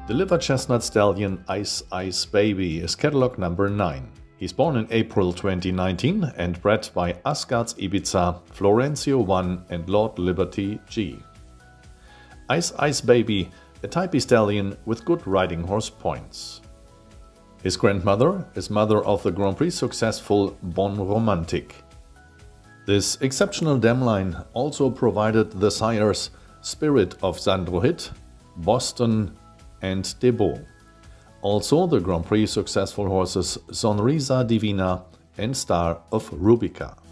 The liver chestnut stallion Ice Ice Baby is catalog number 9. He's born in April 2019 and bred by Asgard's Ibiza, Florenciano 1 and Lord Liberty G. Ice Ice Baby, a type stallion with good riding horse points. His grandmother is mother of the Grand Prix successful Bon Romantic. This exceptional dam line also provided the sires Spirit of Sandrohit, Boston and Debo. Also the Grand Prix successful horses Sonrisa Divina and Star of Rubica.